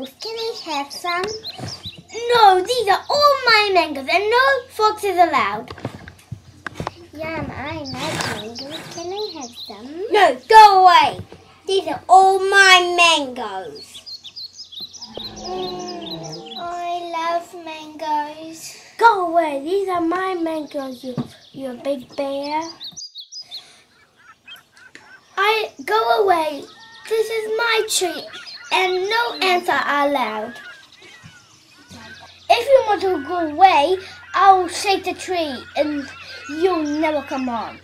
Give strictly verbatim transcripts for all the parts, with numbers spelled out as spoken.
mangoes. Can I have some? No, these are all my mangoes and no foxes allowed. Yum, I like mangoes. Can I have some? No, go away. These are all my mangoes. Mm, I love mangoes. Go away. These are my mangoes, you, you big bear. I go away. This is my tree and no ants are allowed. If you want to go away, I'll shake the tree and you'll never come on.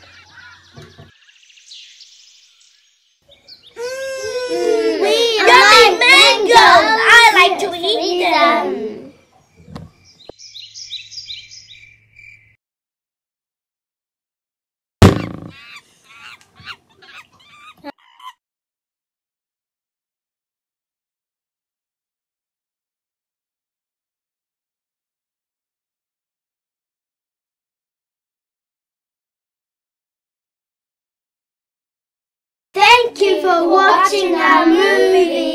Mm, we Yummy like mangoes! I like to Yes, eat we them. do. Thank you for watching our movie.